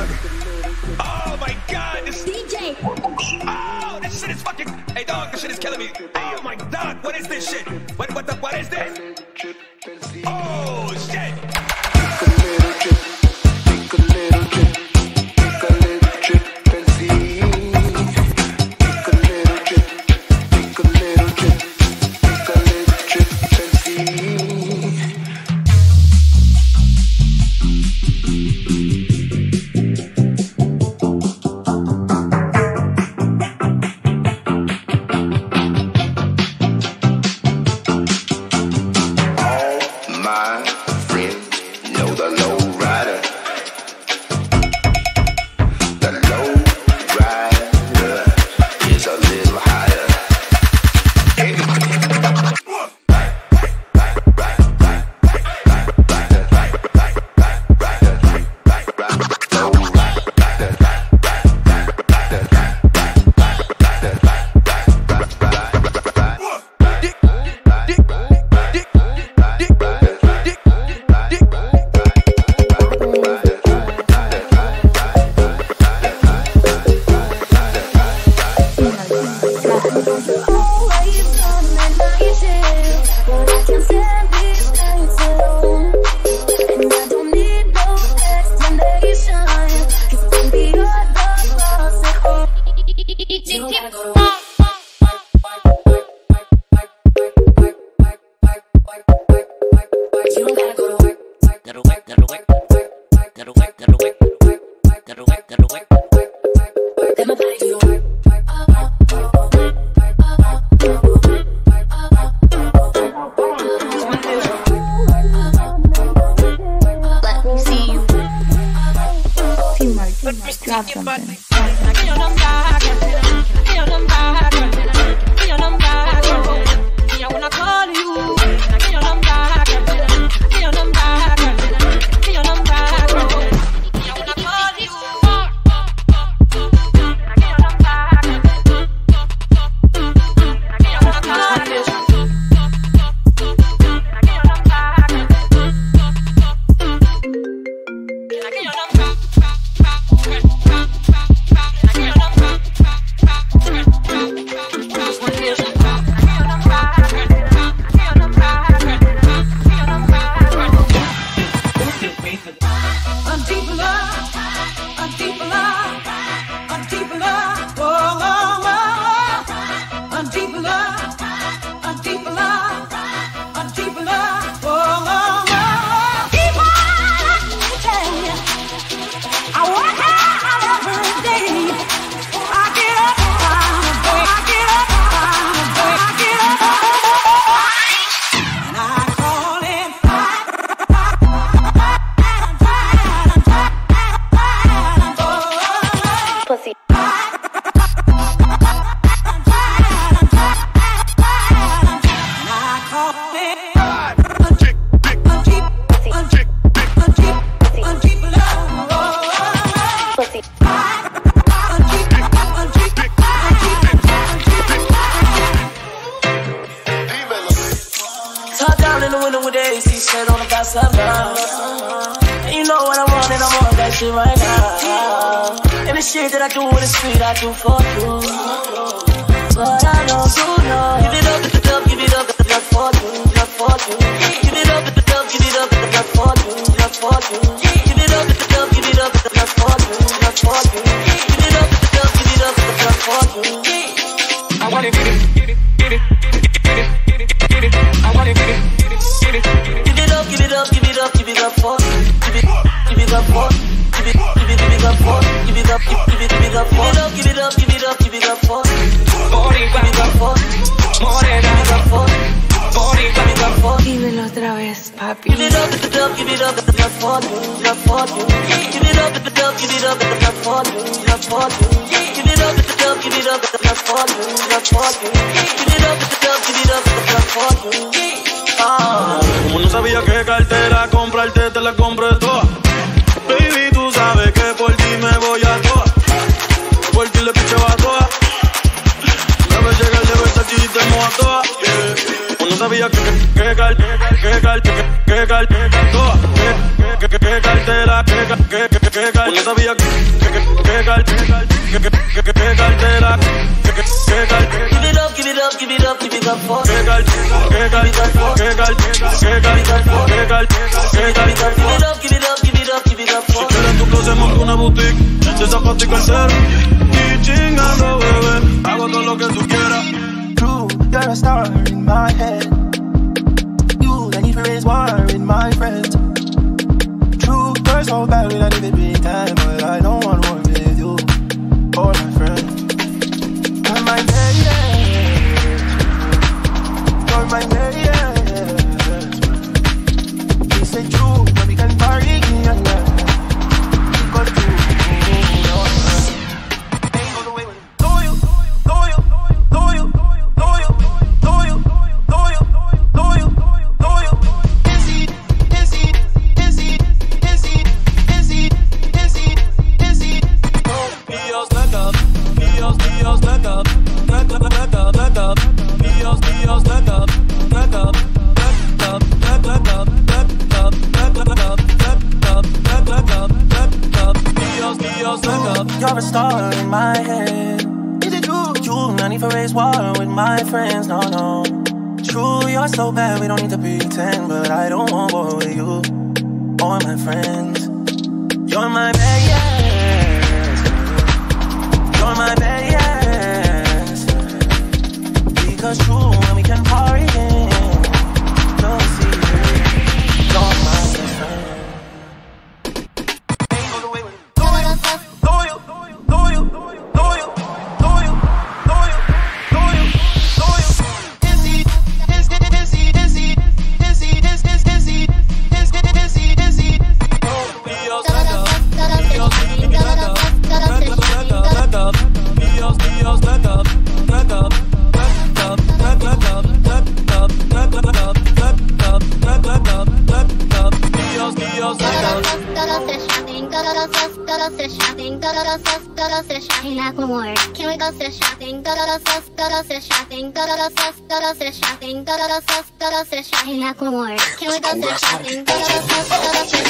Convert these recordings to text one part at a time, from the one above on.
dog. Oh my god, this DJ. Oh, this shit is fucking. Hey dog, this shit is killing me. Oh my god, what is this shit? What is this? Oh shit. Drop something. Dímelo otra vez, papi. Give it up, give it up, give it up, not for you, not for you. Give it up, give it up, give it up, not for you, not for you. Give it up, give it up, give it up, not for you, not for you. Give it up, give it up, give it up, not for you. Como no sabía qué cartera comprarte, te la compré toda. Baby, tú sabes que por ti me voy a toa. Por ti le pichaba a toa. Dame llegar de Versace y te mojo a toa. No sabía qué cartera, no sabía en tu closet monto una boutique de zapatos y cartera y chingando, bebé, hago todo lo que tú quieras. True, you're a star in my head. You, I need to raise war with my friends. True, you're so bad we don't even big time, but I don't want war with you or my friends. You're my best, you're my best. We say true, but we can party again. You're a star in my head. Is it true? You, no need for raise war with my friends, no, no. True, you're so bad, we don't need to pretend, but I don't want war with you or my friends. You're my best, you're my best. Because true, when we can party again, no secret, you're my best friend. Can we go to shopping? Go to shopping. Go to shopping. Go to shopping. Nakamura. Can we go to shopping? Go to shopping.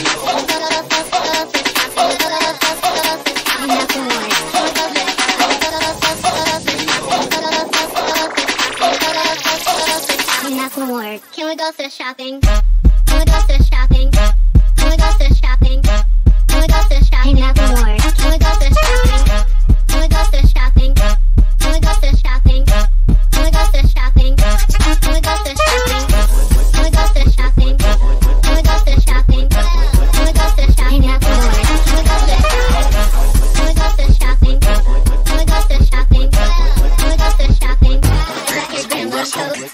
Nakamura. Can we go to shopping? Can we go to shopping? Can we go to shopping? Can we go to shopping? Nakamura. Can we go to shopping? Can we go to shopping? Can we go to shopping? Can we go to shopping? Can we go to shopping? Can we go to shopping? Can we go to shopping? Can we go to shopping? Nakamura. Can we go to shopping? Can we go to shopping? Can we go to shopping? Can we go to shopping? Like your grandma's toast.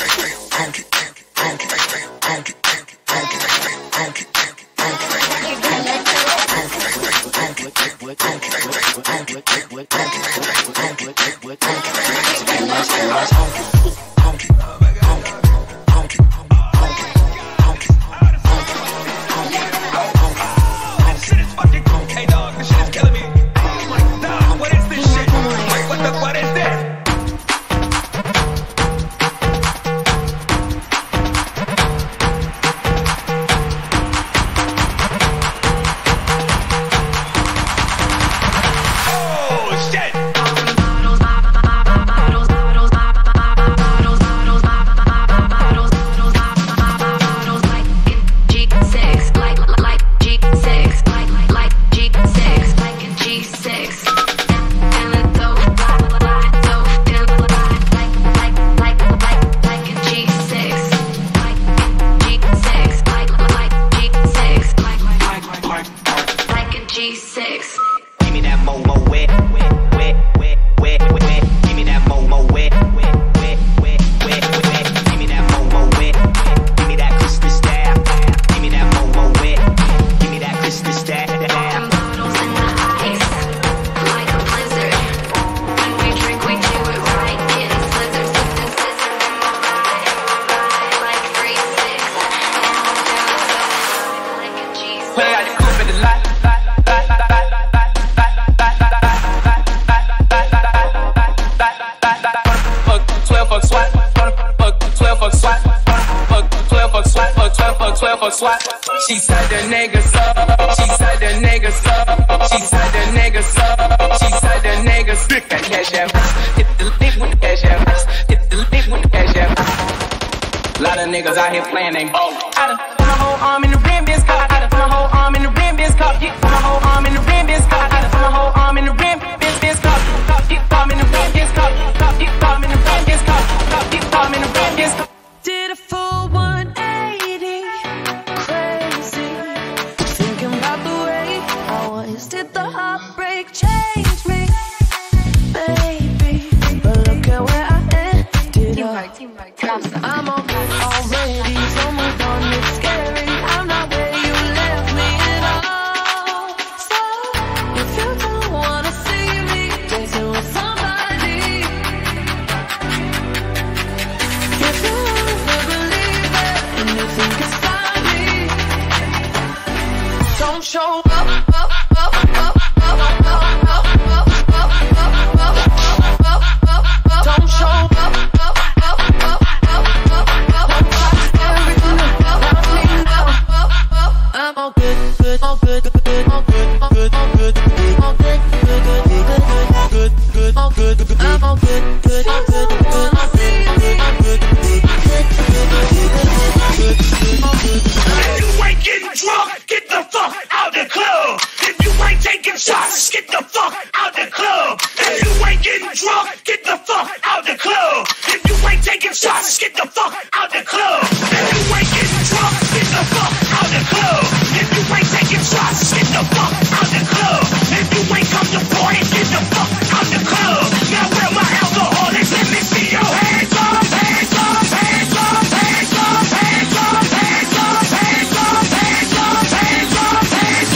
SWAT. She said the niggas up. She said the niggas up. She said the niggas up. cash app. Hit the lick with the cash app. Hit the lick with the cash app. Lot of niggas out here playing they ball. I done put my whole arm in the rim, bitch. I done put my whole arm in the rim, bitch. Put my whole arm in the rim, bitch. I done put my whole arm in the rim, bitch. Keep arm in the rim, bitch. Keep arm in the rim, bitch. Keep arm in the rim, bitch. Did a full 180, crazy. Thinking about the way I was. Did the heartbreak change me, baby? But look at where I ended up. I'm okay already, so moved on. It's scary. I'm not where you left me at all. So if you don't wanna see me dancing with somebody, if you wanna believe it and you think it's funny, don't show up. Don't show up. I'm all good, good, all good, good, all good, all good, all good, all good, good, good, good, all good, good, I'm all good, good, all good, good, all good, good, good. If you ain't getting drunk, get the fuck out the club. If you ain't taking shots, get the fuck out the club. If you ain't getting drunk, get the fuck out the club. If you ain't taking shots, get the fuck out the club. If you ain't getting drunk, get the fuck out the club. If you ain't taking shots, get the fuck out the club. If you ain't come to party, get the fuck out the club. Now where my alcoholics? Let me see your hands up, hands up, hands up, hands up, hands up, hands up, hands up, hands up, hands up, hands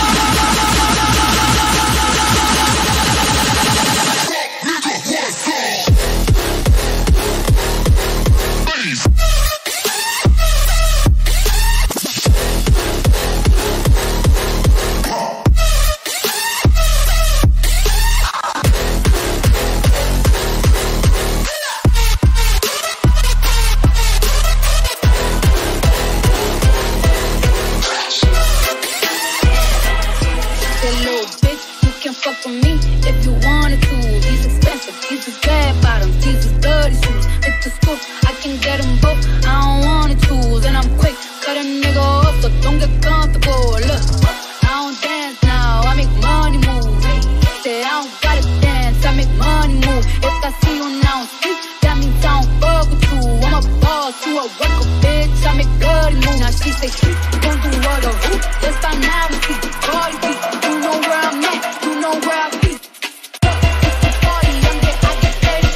fuck with me if you wanted to. These expensive, these is bad bottoms, these is dirty shoes. Hit the scoop, I can get them both. I don't wanna choose, and I'm quick, cut a nigga off, so don't get comfortable. Look, I don't dance now, I make money move. Say I don't gotta dance, I make money move. If I see you now speak, that means I don't fuck with you. I'm a boss, you a worker, bitch. I make bloody moves. Now she say she gon' do what a hoop. Let's find out if she's the party piece. You know where I'm at, you know where I be. It's the party, I'm there, I get ready.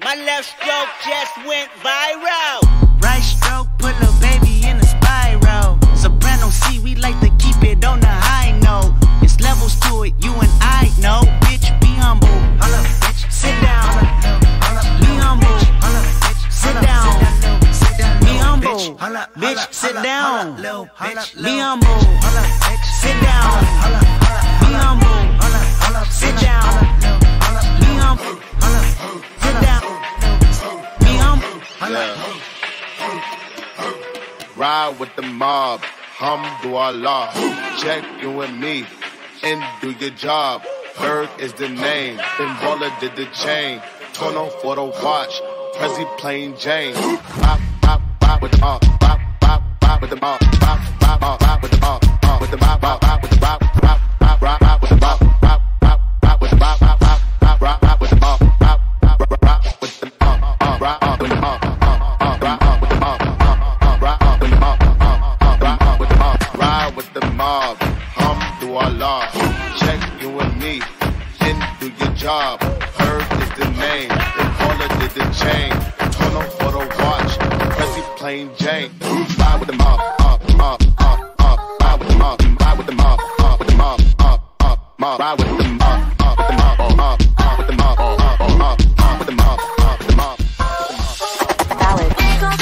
My left stroke just went viral. Right stroke, put a baby in a spiral. Soprano C, we like to keep it on the high note. It's levels to it, you and I know. Bitch, be humble. Sit down. Be humble. Sit down. Be humble. Bitch, sit down. Be humble. Sit down. Be humble. Sit down. Be humble. Sit down. Be humble. Ride with the mob, Alhamdulillah. Check you and me, and do your job. Berg is the name, Ben Baller did the chain. Tono for the watch, Prezi plain Jane. Bop, bop, bop with the mob, bop, bop, bop with the mob, bop, bop, bop with the mob, with the mob, bop with the mob, bop, bop, bop with the mob, bop, bop, bop with the mob, bop, bop, bop with the mob, bop, bop, bop with the mob, bop with the mob. Ride with the mob, Alhamdulillah. Check you and me, and do your job. Herb is the name, and Paula did the chain. Tono for the watch, Prezi plain Jane. Ride with the mob, ride with the mob, ride with the mob, ride with the mob, with the mob, ride with the mob, with the mob, with the mob, with the mob, with the mob. Valid.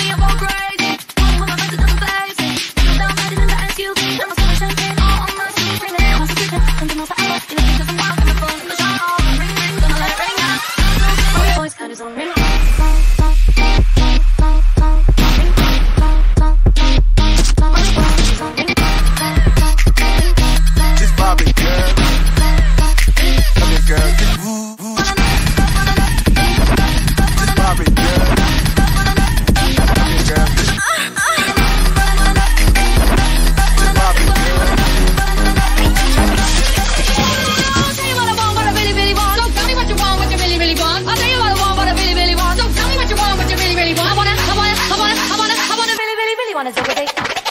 Just pop it, girl. Come here, girl. Just pop it, girl. Come here, girl. Just pop it, girl. I'll tell you what I want, what I really, really want. Don't tell me what you want, what you really, really want. I'll tell you what I want, what I really, really want. Don't tell me what you want, what you really, really want. I wanna really, really, really wanna do it.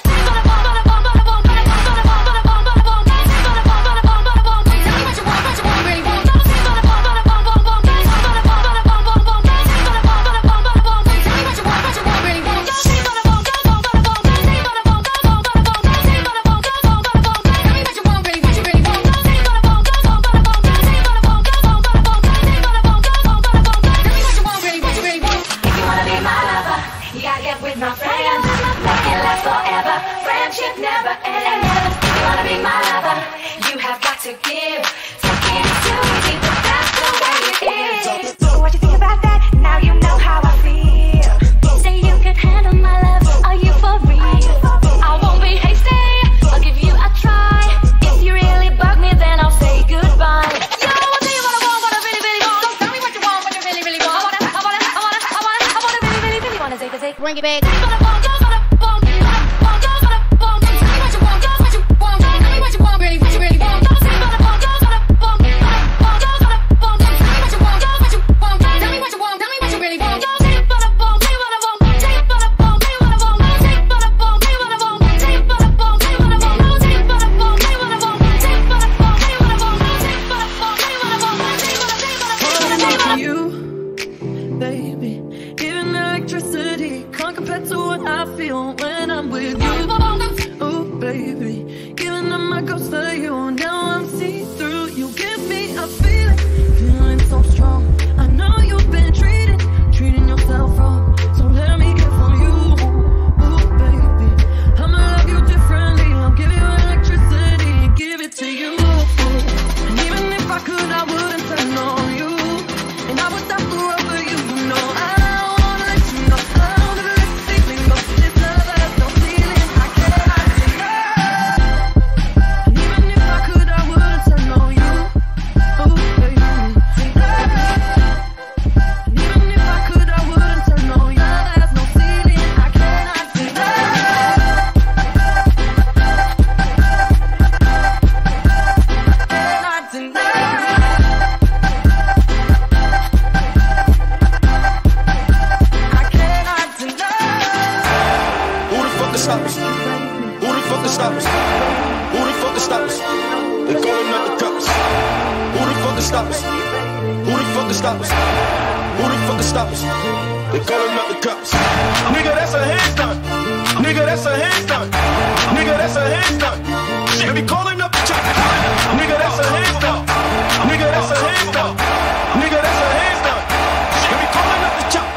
Bring it back. stop us? Who the fuck can stop us? Who the fuck can stop us? They calling up the cops. Nigga, that's a handstand. Nigga, that's a handstand. Nigga, that's a handstand. Shit, be calling up the cops. Nigga, that's a handstand. Nigga, that's a handstand. Nigga, that's a handstand. Shit, be calling up the cops.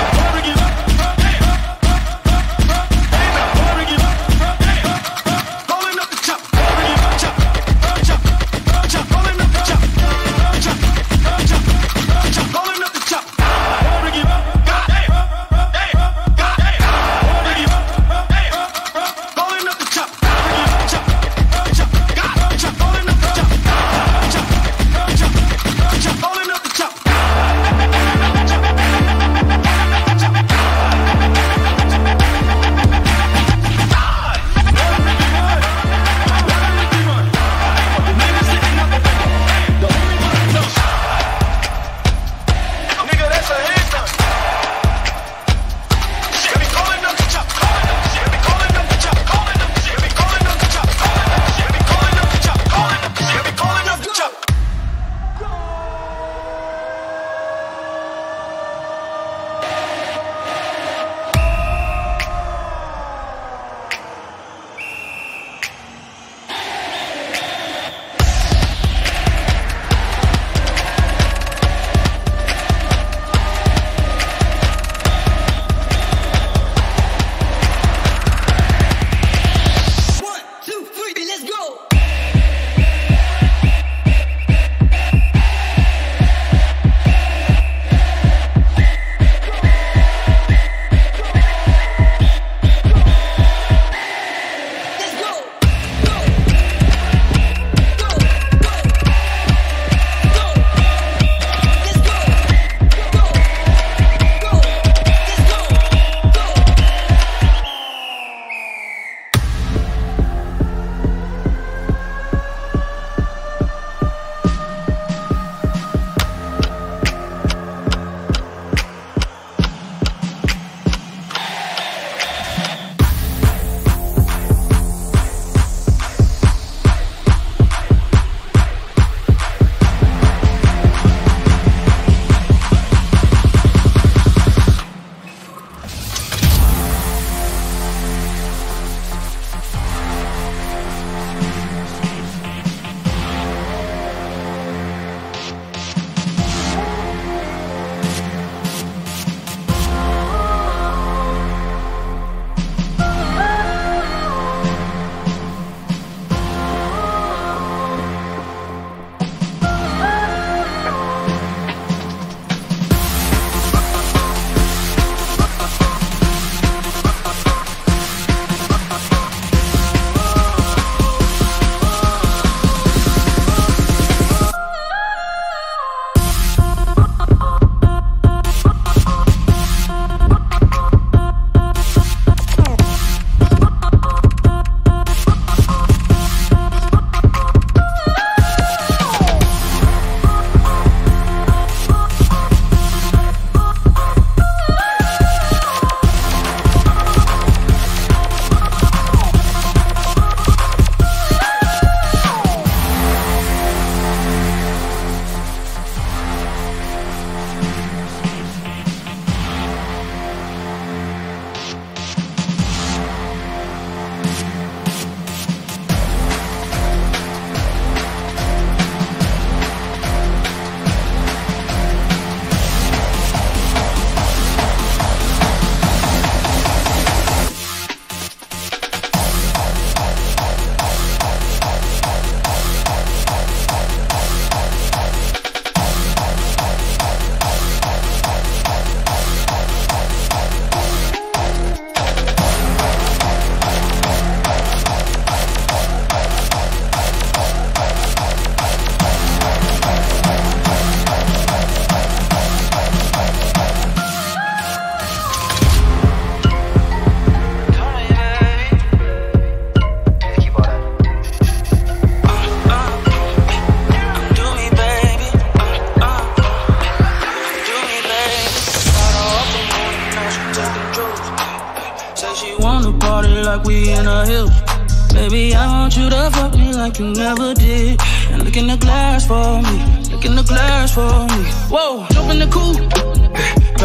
like we in the hills. Baby, I want you to fuck me like you never did. And look in the glass for me, look in the glass for me. Whoa, jump in the coupe,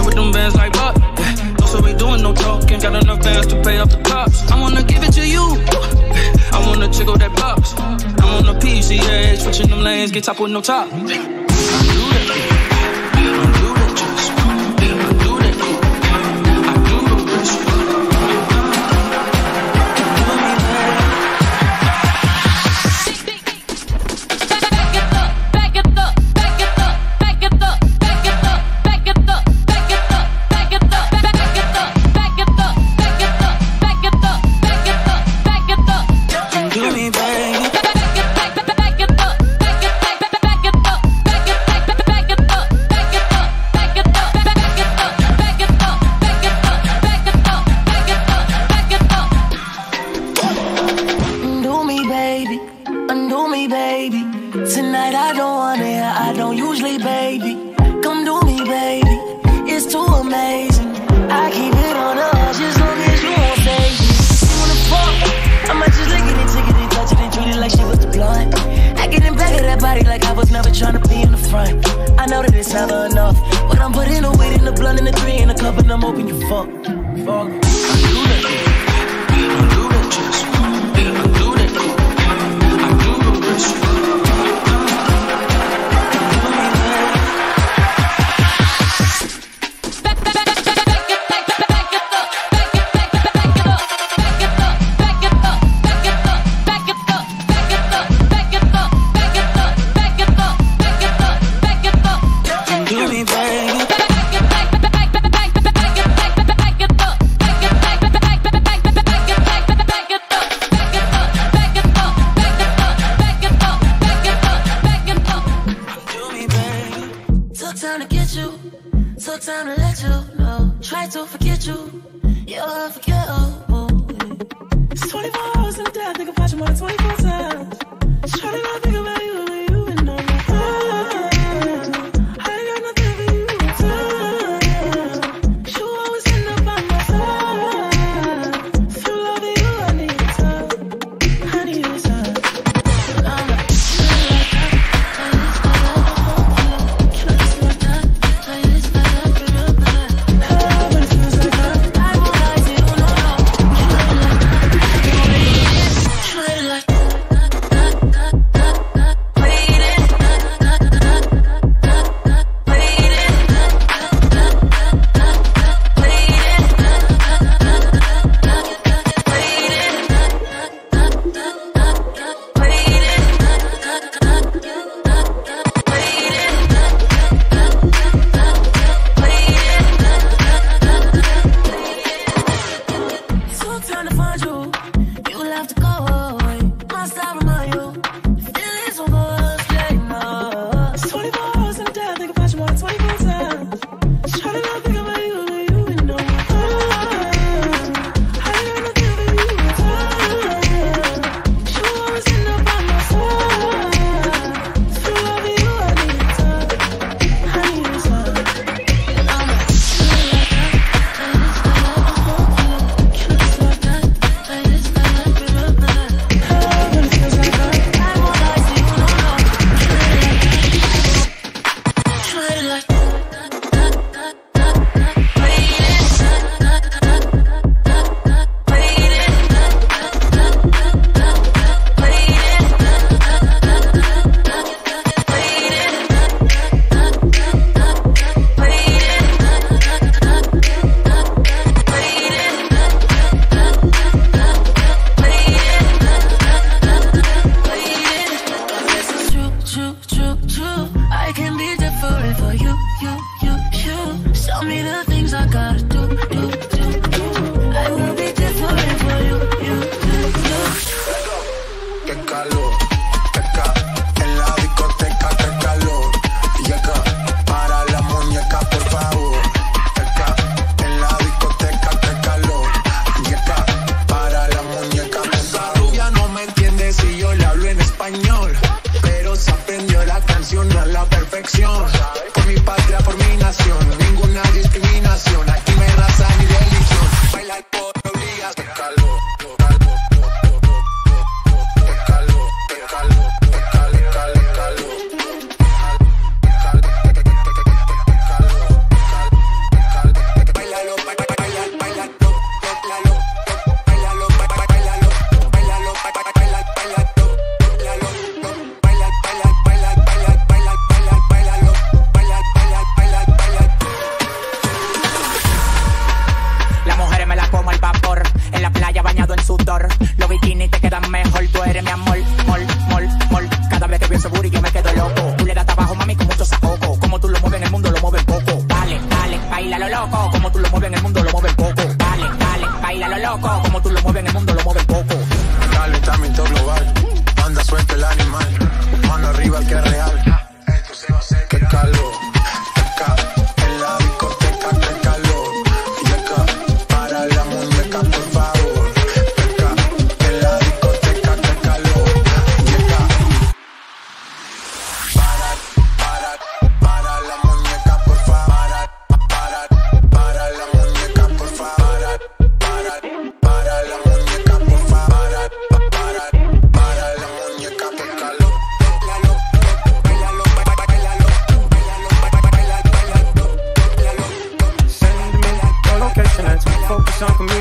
with them bands like Buck. No, so we doing no talking. Got enough bands to pay off the cops. I wanna give it to you. I wanna tickle that box. I'm on the PCA, switching them lanes, get top with no top.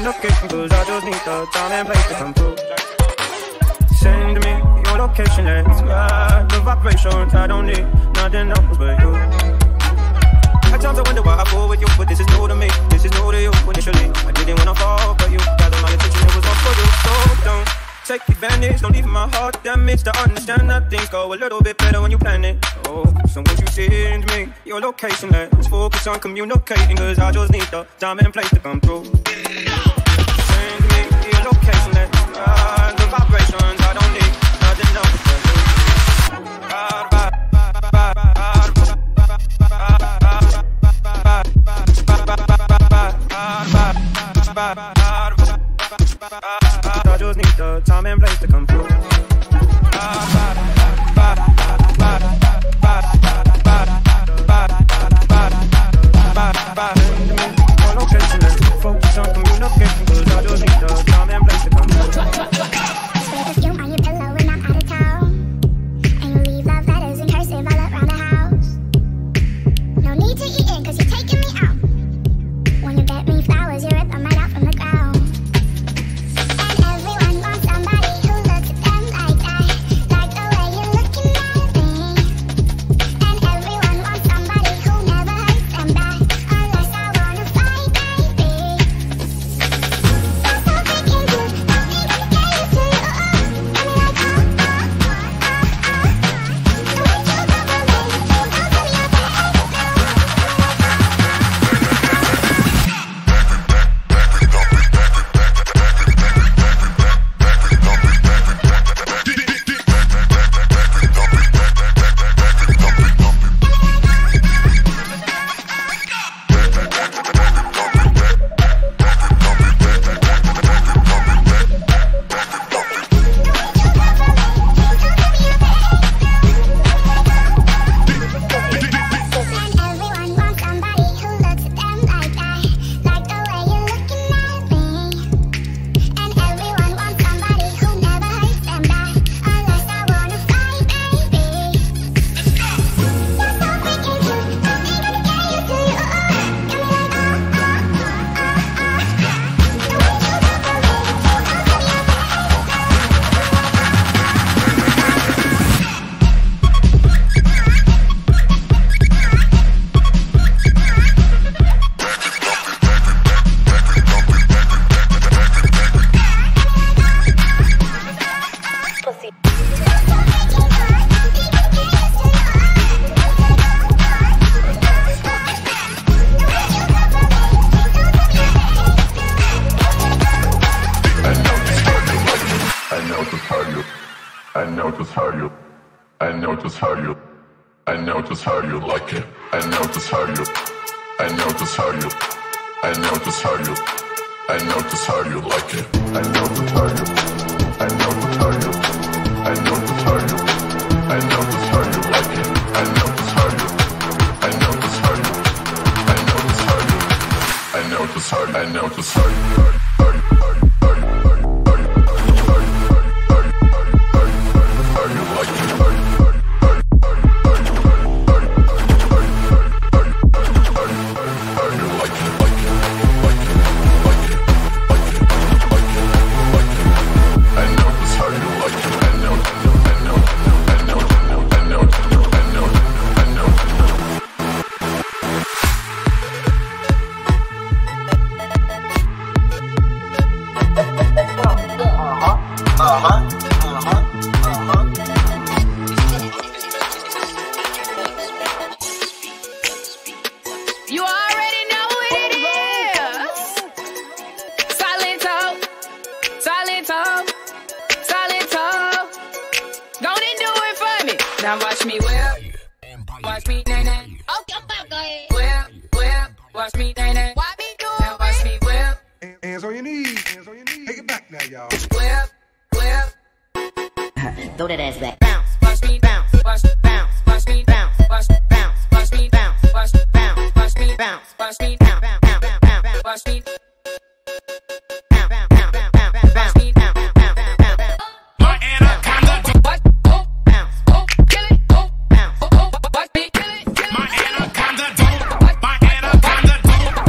communication, cause I just need the time and place to come through. Send me your location, let's ride the vibrations. I don't need nothing else but you. At times I wonder why I go with you, but this is new to me. This is new to you. Initially, I didn't wanna fall for you. Gather my attention, it was all for you. So don't take advantage, don't leave my heart damaged. To understand that things go a little bit better when you plan it. Oh, so won't you send me your location? Let's focus on communicating, cause I just need the time and place to come through. Send me your location, let's ride the vibrations. I don't need nothing else but you. I just need the time and place to come through. Location, let's focus on communication, cause I just need the time and place to come through. Spray perfume on your pillow when I'm out of town, and you leave love letters in cursive all around the house. No need to eat in, cause you're taking me out. When you get me flowers, you rip them right out from the ground. And everyone wants somebody who looks at them like that, like the way you're looking at me. And everyone wants somebody who never hurts them back, unless I wanna fight, baby. That's how they can do. Nothing gonna get you to you. Got me like, the way you love me, don't tell me your everyone wants somebody who looks at them like that, like the way you're looking at me. And everyone wants somebody who never hurts them back, unless I wanna fight, baby. That's how we can do. Nothing gonna get you to you. Got me like, the way you love me, don't I know just how you like it. I know just how you like it. I know just how you like it. I know just how you. You already know what it is. Silent talk, silent talk, silent talk. Go and do it for me. Now watch me whip, watch me nay nay. Okay, go ahead. Whip, watch me nay nay. Watch me do it. Now watch me whip. Hands on your knees, Take it back now, y'all. Whip. Throw that ass back. Bounce, watch me bounce, watch me bounce, watch me bounce, watch me bounce, watch me bounce, watch me bounce, watch me bounce, watch me bounce, watch me. My anaconda, Watch, bounce, kill it, bounce, watch me kill it. my anaconda don't, my anaconda don't.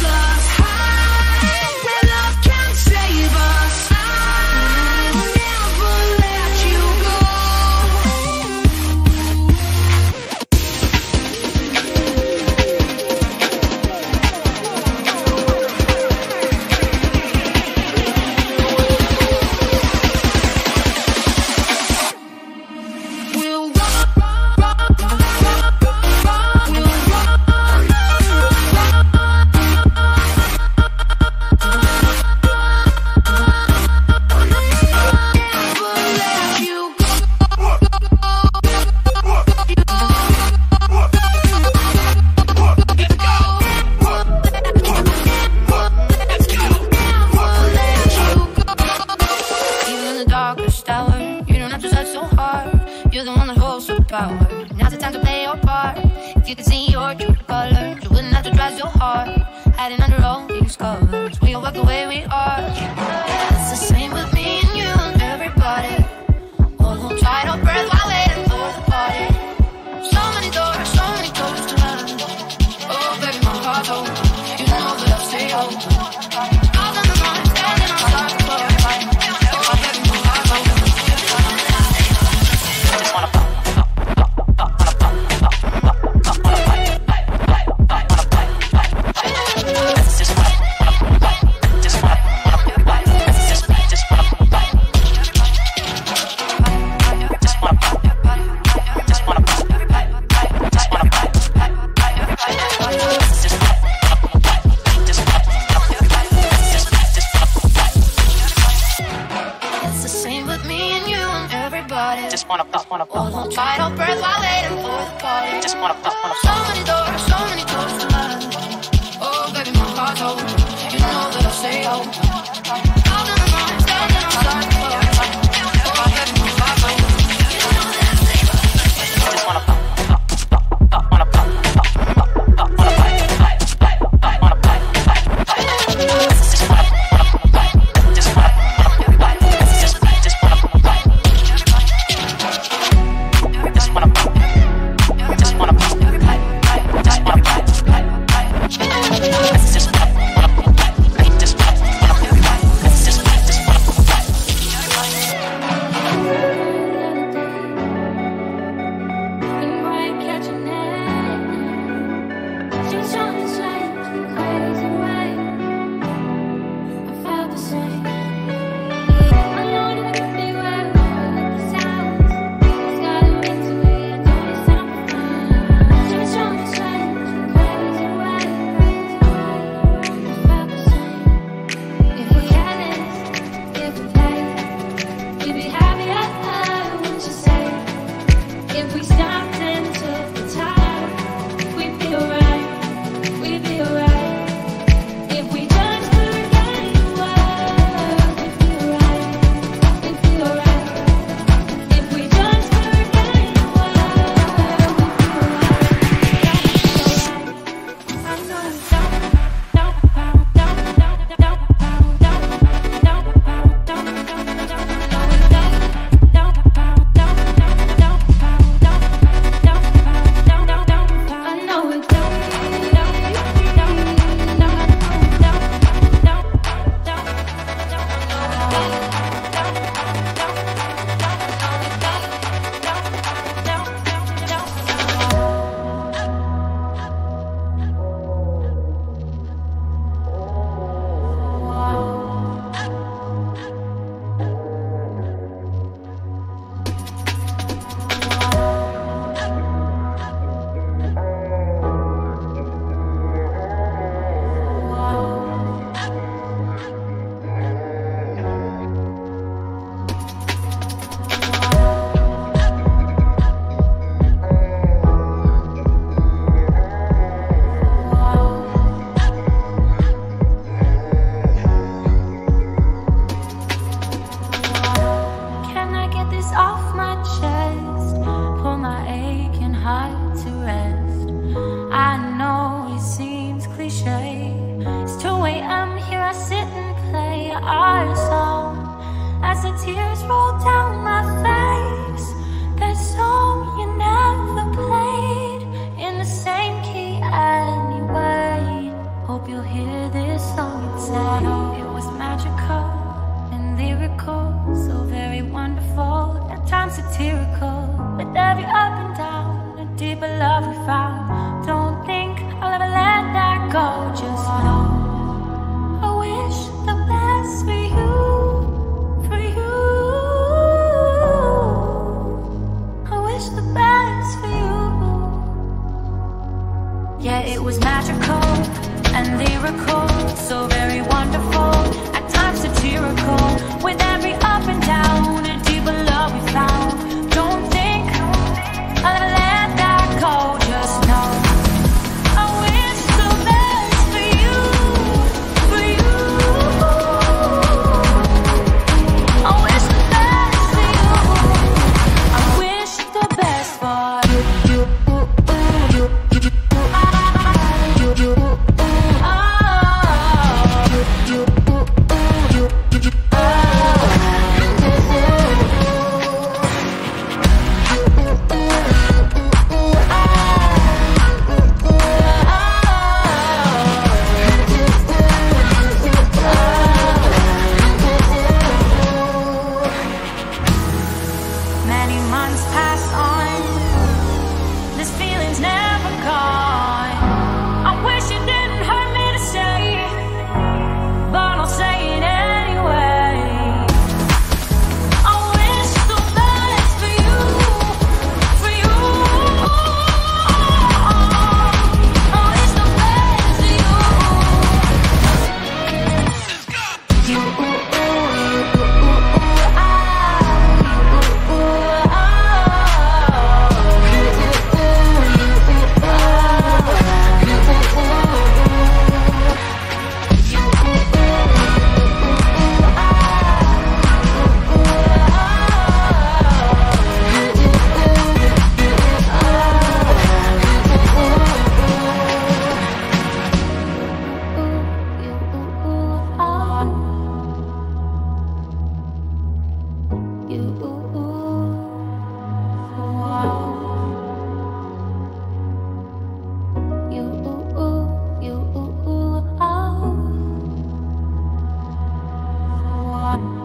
wanna pop. Fight on breath while waiting for the party. Just wanna pop. So many doors to love. Oh, baby, my heart's open. You know that I say oh. Out in the morning, standing outside the club. Oh, baby, my heart's open. You know that I say oh. Just wanna pop. Wanna pop.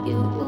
you.